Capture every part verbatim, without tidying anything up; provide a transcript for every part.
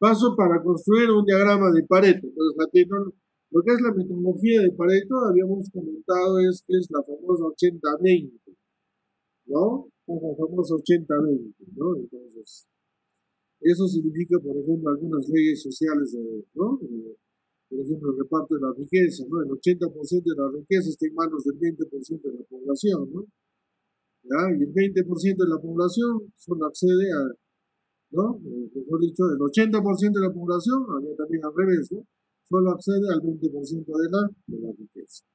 Paso para construir un diagrama de Pareto. Entonces, la tecno- lo que es la metodología de Pareto, habíamos comentado, es que es la famosa ochenta veinte, ¿no? Es la famosa ochenta veinte, ¿no? Entonces, eso significa, por ejemplo, algunas leyes sociales, de, ¿no? Eh, por ejemplo, el reparto de la riqueza, ¿no? El ochenta por ciento de la riqueza está en manos del veinte por ciento de la población, ¿no? ¿Ya? Y el veinte por ciento de la población solo accede a, ¿no? Eh, mejor dicho, el ochenta por ciento de la población, había también al revés, ¿no? Solo accede al veinte por ciento de la, de la riqueza.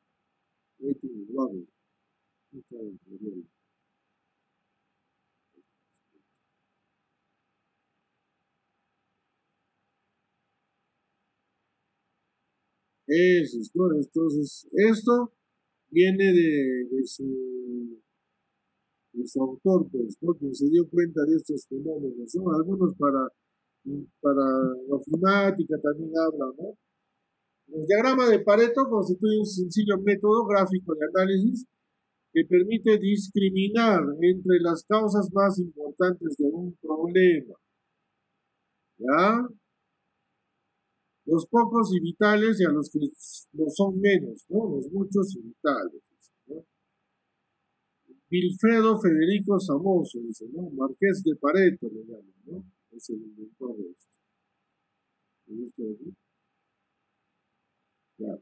Eso es, ¿no? Entonces, esto viene de, de su, de su autor, pues, ¿no? Que se dio cuenta de estos fenómenos, ¿no? Algunos para, para la ofimática también hablan, ¿no? El diagrama de Pareto constituye un sencillo método gráfico de análisis que permite discriminar entre las causas más importantes de un problema, ¿ya? Los pocos y vitales y a los que no son menos, ¿no? Los muchos y vitales, ¿no? Wilfredo Federico Samoso, dice, ¿no? Marqués de Pareto le llaman, ¿no? Es el inventor de esto. ¿Viste aquí? Claro.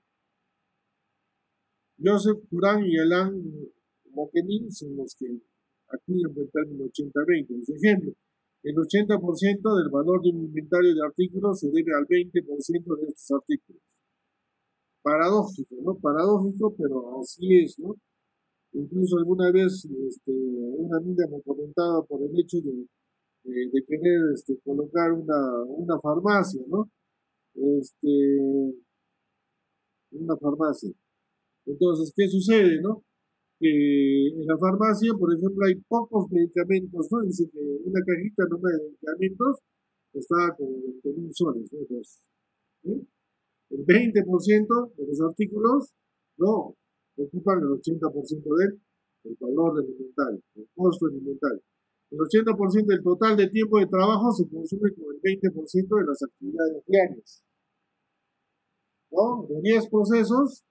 Joseph Curán y Alain Moquenin son los que acuñan el término ochenta veinte. Por ejemplo, el ochenta por ciento del valor de un inventario de artículos se debe al veinte por ciento de estos artículos. Paradójico, ¿no? Paradójico, pero así es, ¿no? Incluso alguna vez este, una amiga me comentaba por el hecho de, de, de querer este, colocar una, una farmacia, ¿no? Este, una farmacia. Entonces, ¿qué sucede, no? Que en la farmacia, por ejemplo, hay pocos medicamentos, ¿no? Dice que una cajita no de medicamentos está con veinte mil soles, ¿no? Entonces, ¿sí? El veinte por ciento de los artículos no ocupan el ochenta por ciento del el valor del inventario, el costo del inventario. El ochenta por ciento del total de tiempo de trabajo se consume con el veinte por ciento de las actividades diarias, ¿no? De diez procesos,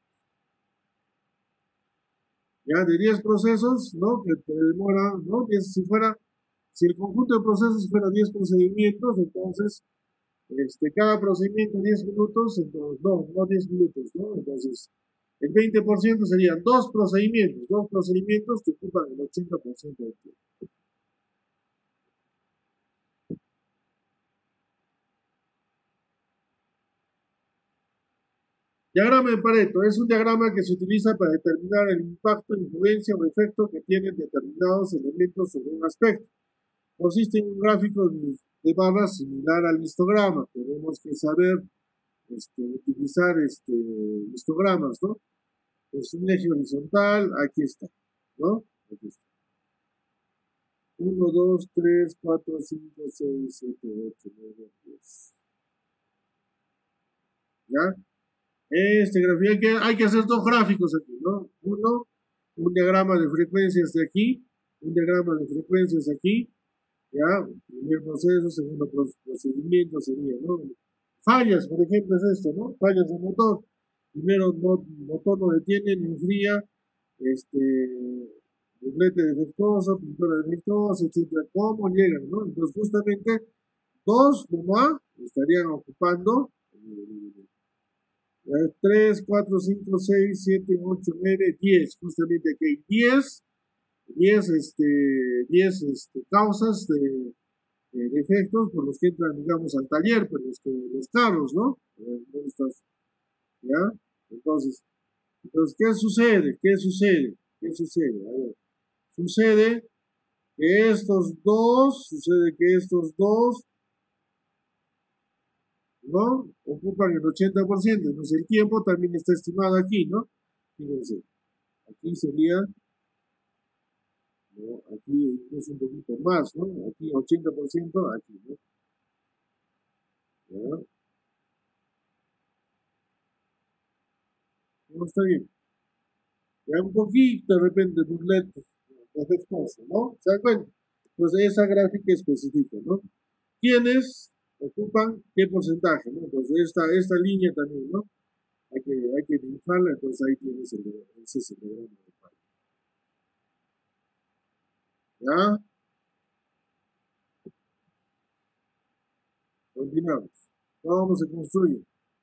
ya de diez procesos, ¿no? Que te demora, ¿no? diez, si fuera, si el conjunto de procesos fuera diez procedimientos, entonces, este, cada procedimiento diez minutos, entonces, no, no diez minutos, ¿no? Entonces, el veinte por ciento serían dos procedimientos, dos procedimientos que ocupan el ochenta por ciento del tiempo. Diagrama de Pareto es un diagrama que se utiliza para determinar el impacto, influencia o efecto que tienen determinados elementos sobre un aspecto. Consiste en un gráfico de, de barras similar al histograma. Tenemos que saber este, utilizar este, histogramas, ¿no? Es un eje horizontal, aquí está, ¿no? Aquí está. uno, dos, tres, cuatro, cinco, seis, siete, ocho, nueve, diez. ¿Ya? Este gráfico, hay que, hay que hacer dos gráficos aquí, ¿no? Uno, un diagrama de frecuencias de aquí, un diagrama de frecuencias aquí, ¿ya? Primer proceso, segundo procedimiento sería, ¿no? Fallas, por ejemplo, es esto, ¿no? Fallas del motor. Primero, no, motor no detiene ni enfría, este, doblete defectuoso, pintura defectuosa, etcétera. ¿Cómo llegan, no? Entonces, justamente, dos nomás estarían ocupando tres, cuatro, cinco, seis, siete, ocho, nueve, diez. Justamente aquí hay diez, diez, este, diez este, causas de, de defectos por los que entran, digamos, al taller, pues los, que, los carros, ¿no? ¿Dónde estás? ¿Ya? Entonces, entonces, ¿qué sucede? ¿Qué sucede? ¿Qué sucede? A ver, sucede que estos dos, sucede que estos dos, ¿no? Ocupan el ochenta por ciento. Entonces, el tiempo también está estimado aquí, ¿no? Fíjense, aquí sería, ¿no? Aquí incluso un poquito más, ¿no? Aquí ochenta por ciento, aquí, ¿no? ¿Ya? No está bien. Ya un poquito de repente burlet defectuoso, ¿no? ¿Se dan cuenta? Pues esa gráfica especifica, ¿no? ¿Quiénes? ocupan qué porcentaje, ¿no? Entonces, esta, esta línea también, ¿no? Hay que, hay que dibujarla, entonces ahí tienes el, ese es el diagrama de Pareto. ¿Ya? Continuamos. ¿Cómo se construye?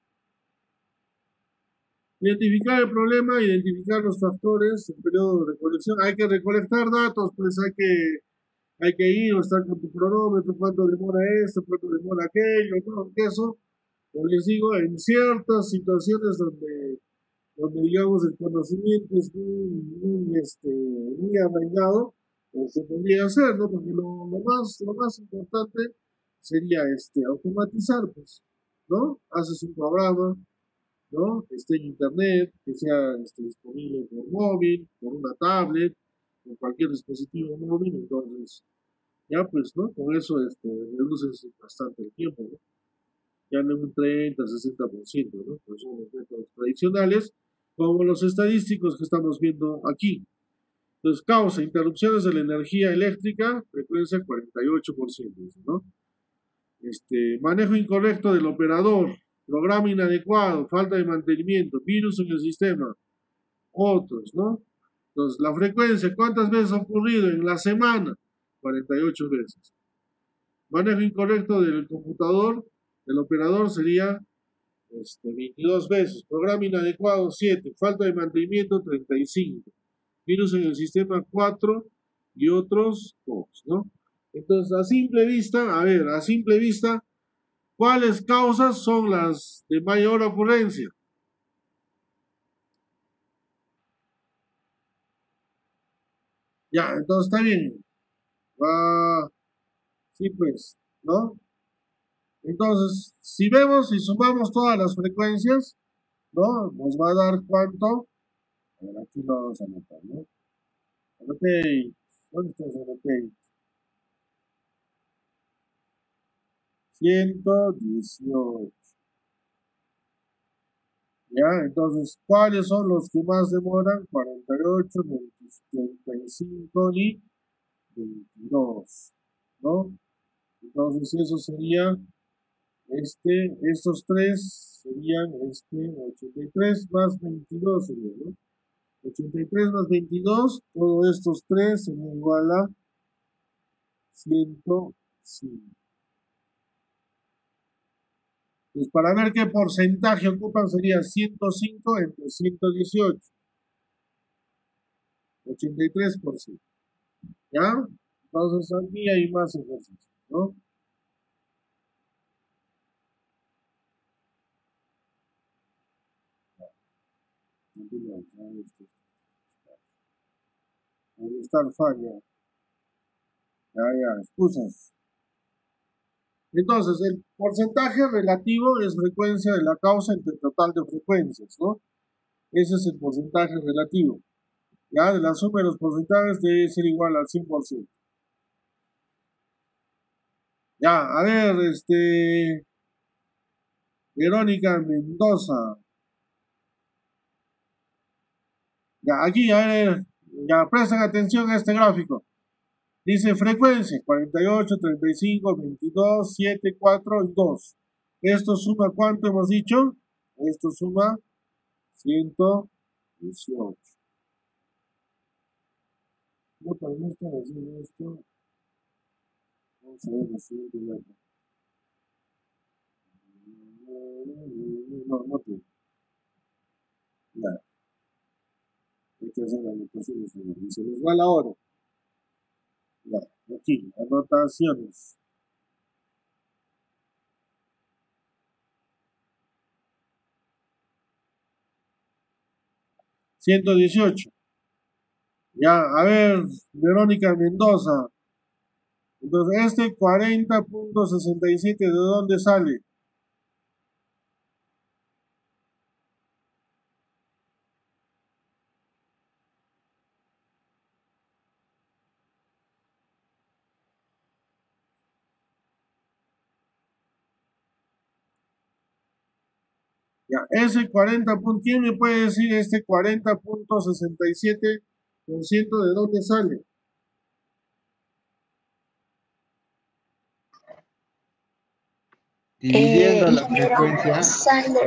Identificar el problema, identificar los factores, el periodo de recolección. Hay que recolectar datos, pues hay que, hay que ir o estar con tu cronómetro, cuánto demora esto, cuánto demora aquello, ¿no? Eso, como les digo, en ciertas situaciones donde, donde digamos el conocimiento es muy, muy, este, muy arraigado, pues se podría hacer, ¿no? Porque lo, lo más, lo más importante sería este, automatizar, pues, ¿no? Haces un programa, ¿no? Que esté en internet, que sea este, disponible por móvil, por una tablet, por cualquier dispositivo móvil, entonces ya pues, ¿no? Con eso este, reduces bastante el tiempo, ¿no? Ya en un treinta, sesenta por ciento, ¿no? Pues son los métodos tradicionales, como los estadísticos que estamos viendo aquí. Entonces, causa interrupciones de la energía eléctrica, frecuencia cuarenta y ocho por ciento, ¿no? Este, manejo incorrecto del operador, programa inadecuado, falta de mantenimiento, virus en el sistema, otros, ¿no? Entonces, la frecuencia, ¿cuántas veces ha ocurrido en la semana? cuarenta y ocho veces. Manejo incorrecto del computador, del operador sería este, veintidós veces. Programa inadecuado, siete. Falta de mantenimiento, treinta y cinco. Virus en el sistema, cuatro. Y otros, dos, ¿no? Entonces, a simple vista, a ver, a simple vista, ¿cuáles causas son las de mayor ocurrencia? Ya, entonces está bien. Ah, sí, pues, ¿no? Entonces, si vemos y sumamos todas las frecuencias, ¿no? Nos va a dar cuánto. A ver, aquí lo vamos a anotar, ¿no? Annotate. ¿Dónde está ese annotate? ciento dieciocho. ¿Ya? Entonces, ¿cuáles son los que más demoran? cuarenta y ocho, veinte, treinta y cinco y veintidós, ¿no? Entonces, eso sería, este, estos tres serían, este, ochenta y tres más veintidós sería, ¿no? ochenta y tres más veintidós, todos estos tres serían igual a ciento cinco. Pues para ver qué porcentaje ocupan sería ciento cinco entre ciento dieciocho, ochenta y tres por ciento. ¿Ya? Entonces aquí hay más ejercicios, ¿no? Ahí está el falla. Ya, ya, excusas. Entonces, el porcentaje relativo es frecuencia de la causa entre total de frecuencias, ¿no? Ese es el porcentaje relativo. Ya, de la suma de los porcentajes debe ser igual al cien por ciento. Ya, a ver, este, Verónica Mendoza. Ya, aquí, a ver, ya presten atención a este gráfico. Dice frecuencia, cuarenta y ocho, treinta y cinco, veintidós, siete, cuatro y dos. Esto suma, ¿cuánto hemos dicho? Esto suma ciento dieciocho. No, pero no está haciendo esto. Vamos a ver la siguiente letra. No, no tiene. Ya, hay que hacer anotaciones. Y se nos va la hora. Ya, aquí, anotaciones. ciento dieciocho. Ya, a ver, Verónica Mendoza. Entonces, este cuarenta punto sesenta y siete, ¿de dónde sale? Ya, ese cuarenta punto, ¿quién me puede decir este cuarenta punto sesenta y siete por ciento de dónde sale? Eh, Dividiendo la ingeniero, frecuencia, sale,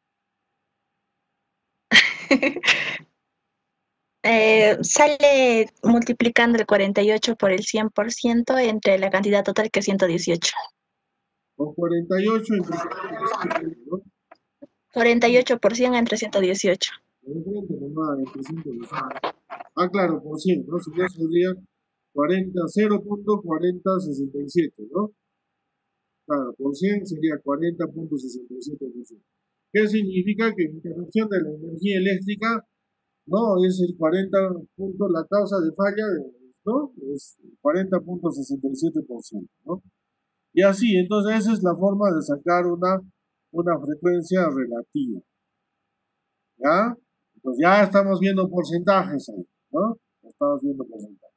eh, sale multiplicando el cuarenta y ocho por el cien por ciento entre la cantidad total que es ciento dieciocho. o cuarenta y ocho entre ciento dieciocho, ¿no? cuarenta y ocho por ciento entre ciento dieciocho. Diferente nomás, entre ciento dieciocho. Ah, claro, por cien, ¿no? Si no sería cuarenta, cero punto cuarenta sesenta y siete, ¿no? Claro, por cien sería cuarenta punto sesenta y siete por ciento. ¿Qué significa? Que interrupción de la energía eléctrica, no, es el cuarenta punto, la causa de falla, ¿no? Es cuarenta punto sesenta y siete por ciento, ¿no? Y así, entonces esa es la forma de sacar una, una frecuencia relativa, ¿ya? Pues ya estamos viendo porcentajes ahí, ¿no? Estamos viendo porcentajes.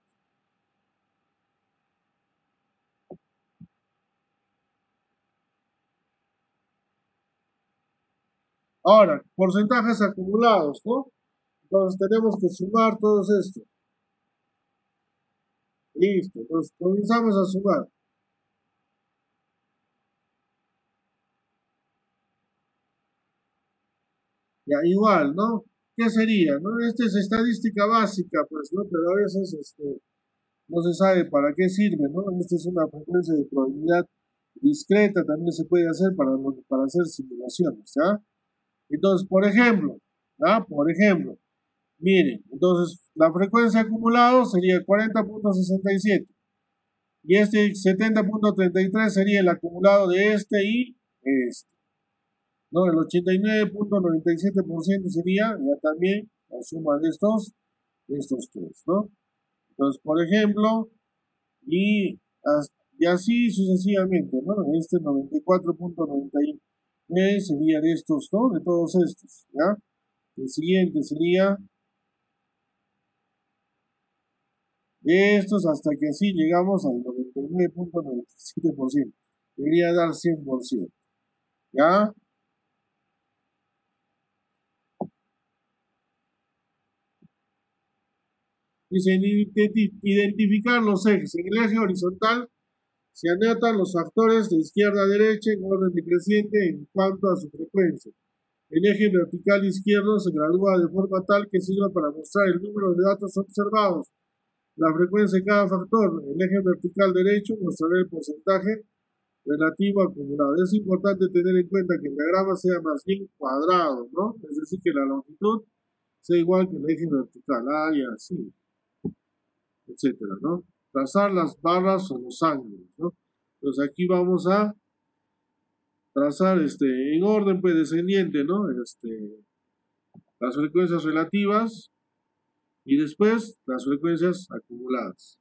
Ahora, porcentajes acumulados, ¿no? Entonces tenemos que sumar todos estos. Listo, entonces comenzamos a sumar. Ya, igual, ¿no? ¿Qué sería? ¿No? Esta es estadística básica, pues, ¿no? Pero a veces este, no se sabe para qué sirve, ¿no? Esta es una frecuencia de probabilidad discreta, también se puede hacer para, para hacer simulaciones, ¿ya? Entonces, por ejemplo, ¿ya? Por ejemplo, miren, entonces la frecuencia acumulada sería cuarenta punto sesenta y siete y este setenta punto treinta y tres sería el acumulado de este y este. ¿No? El ochenta y nueve punto noventa y siete por ciento sería ya también la suma de estos, de estos tres, ¿no? Entonces, por ejemplo, y, y así sucesivamente, ¿no? Este noventa y cuatro punto noventa y nueve sería de estos, ¿no? De todos estos, ¿ya? El siguiente sería de estos hasta que así llegamos al noventa y nueve punto noventa y siete por ciento. Debería dar cien por ciento, ¿ya? Dice identificar los ejes. En el eje horizontal se anotan los factores de izquierda a derecha en orden decreciente en cuanto a su frecuencia. El eje vertical izquierdo se gradúa de forma tal que sirva para mostrar el número de datos observados, la frecuencia de cada factor. El eje vertical derecho mostrará el porcentaje relativo acumulado. Es importante tener en cuenta que el diagrama sea más bien cuadrado, ¿no? Es decir, que la longitud sea igual que el eje vertical. Ah, y así, etcétera, ¿no? Trazar las barras o los ángulos, ¿no? Entonces aquí vamos a trazar este, en orden pues descendiente, ¿no? Este, las frecuencias relativas y después las frecuencias acumuladas.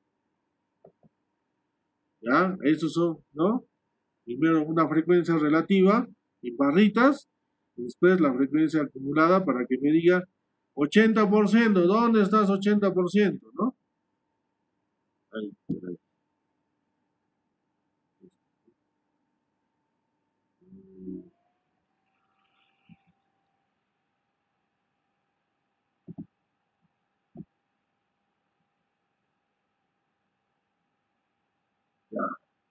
¿Ya? Estos son, ¿no? Primero una frecuencia relativa en barritas y después la frecuencia acumulada para que me diga ochenta por ciento, ¿dónde estás ochenta por ciento? ¿No? Ahí, ahí. Ya,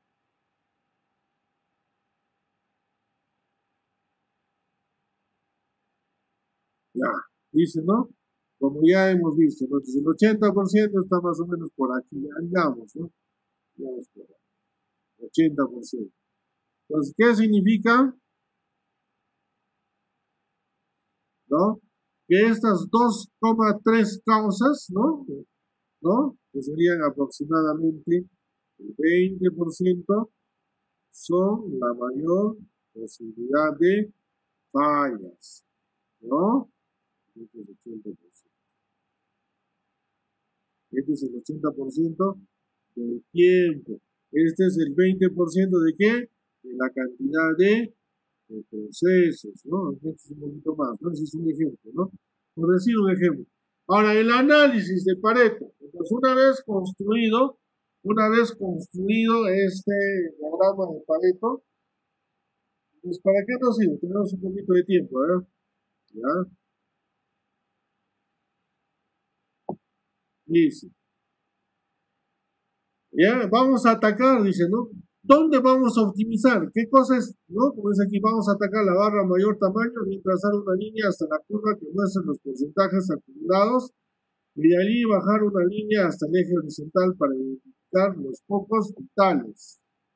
ya, dice, ¿no? Como ya hemos visto, ¿no? Entonces el ochenta por ciento está más o menos por aquí, andamos, ¿no? Vamos por ahí, ochenta por ciento. Entonces, ¿qué significa? ¿No? Que estas dos coma tres causas, ¿no? ¿No? Que serían aproximadamente el veinte por ciento, son la mayor posibilidad de fallas, ¿no? Este es el ochenta por ciento. Este es el ochenta por ciento del tiempo. Este es el veinte por ciento de qué? De la cantidad de, de procesos, ¿no? Este es un poquito más, ¿no? Ese es un ejemplo, ¿no? Por decir un ejemplo. Ahora, el análisis de Pareto. Entonces, una vez construido, una vez construido este diagrama de Pareto, pues ¿para qué nos sirve? Tenemos un poquito de tiempo, ¿eh? ¿Ya? Dice. Ya, vamos a atacar, dice, ¿no? ¿Dónde vamos a optimizar? ¿Qué cosas, no? Como dice aquí, vamos a atacar la barra a mayor tamaño, bien trazar una línea hasta la curva que muestre los porcentajes acumulados y de allí bajar una línea hasta el eje horizontal para identificar los focos vitales.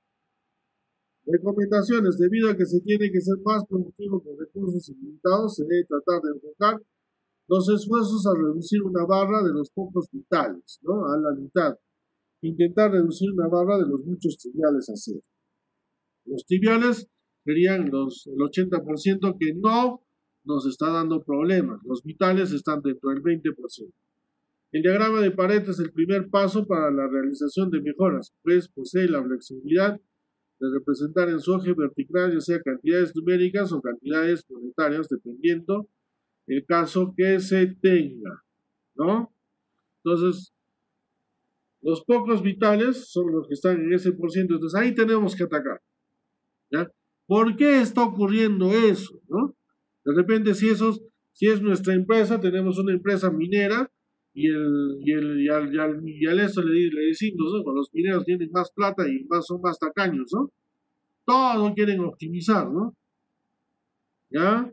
Recomendaciones: debido a que se tiene que ser más productivo con recursos ilimitados, se debe tratar de enfocar los esfuerzos a reducir una barra de los focos vitales, ¿no? A la mitad. Intentar reducir una barra de los muchos triviales a cero. Los triviales serían los, el ochenta por ciento que no nos está dando problemas. Los vitales están dentro del veinte por ciento. El diagrama de Pareto es el primer paso para la realización de mejoras, pues posee la flexibilidad de representar en su eje vertical ya sea cantidades numéricas o cantidades monetarias, dependiendo el caso que se tenga, ¿no? Entonces, los pocos vitales son los que están en ese por ciento, entonces ahí tenemos que atacar, ¿ya? ¿Por qué está ocurriendo eso, no? De repente, si esos, si es nuestra empresa, tenemos una empresa minera, y el, y el, y al, y al, y al eso le, le decimos, ¿no? Los mineros tienen más plata y más, son más tacaños, ¿no? Todo quieren optimizar, ¿no? ¿Ya?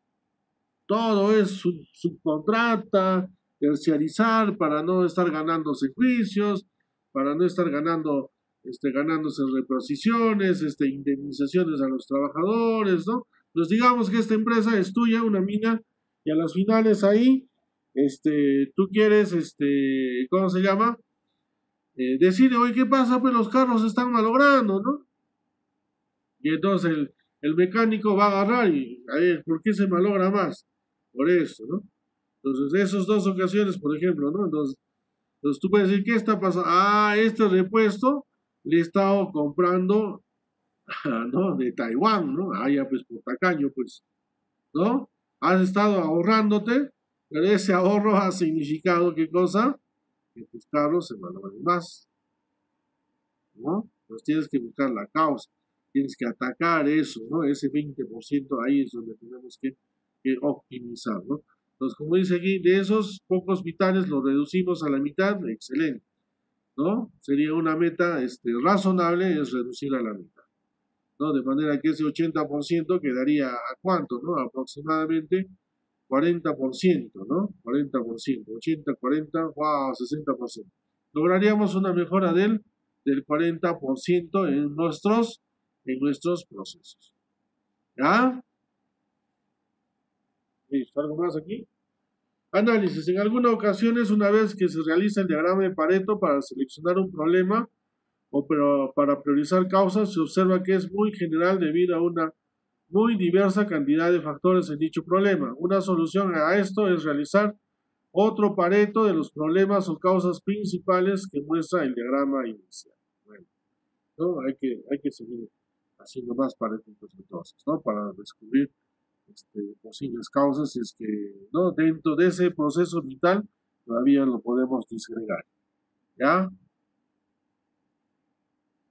Todo es sub, subcontrata, terciarizar para no estar ganando servicios, para no estar ganando, este, ganándose reposiciones, este, indemnizaciones a los trabajadores, ¿no? Pues digamos que esta empresa es tuya, una mina, y a las finales ahí, este, tú quieres, este, ¿cómo se llama? Eh, decir, oye, ¿qué pasa? Pues los carros se están malogrando, ¿no? Y entonces el, el mecánico va a agarrar y, a ver, ¿por qué se malogra más? Por eso, ¿no? Entonces, esas dos ocasiones, por ejemplo, ¿no? Entonces, entonces tú puedes decir, ¿qué está pasando? Ah, este repuesto le he estado comprando, ¿no? De Taiwán, ¿no? Ah, ya, pues, por tacaño, pues, ¿no? Has estado ahorrándote, pero ese ahorro ha significado, ¿qué cosa? Que tus carros se malogran más, ¿no? Entonces tienes que buscar la causa, tienes que atacar eso, ¿no? Ese veinte por ciento ahí es donde tenemos que, que optimizar, ¿no? Entonces, como dice aquí, de esos pocos vitales los reducimos a la mitad, excelente, ¿no? Sería una meta este, razonable, es reducir a la mitad, ¿no? De manera que ese ochenta por ciento quedaría a cuánto, ¿no? Aproximadamente cuarenta por ciento, ¿no? cuarenta por ciento, ochenta, cuarenta, wow, sesenta por ciento. Lograríamos una mejora del, del cuarenta por ciento en nuestros, en nuestros procesos. ¿Ya? ¿Listo? ¿Algo más aquí? Análisis. En algunas ocasiones, una vez que se realiza el diagrama de Pareto para seleccionar un problema o para priorizar causas, se observa que es muy general debido a una muy diversa cantidad de factores en dicho problema. Una solución a esto es realizar otro Pareto de los problemas o causas principales que muestra el diagrama inicial. Bueno, ¿no? Hay que, hay que seguir haciendo más Paretos entonces, ¿no? Para descubrir este, posibles causas, si es que, ¿no? Dentro de ese proceso vital todavía lo podemos disgregar, ¿ya?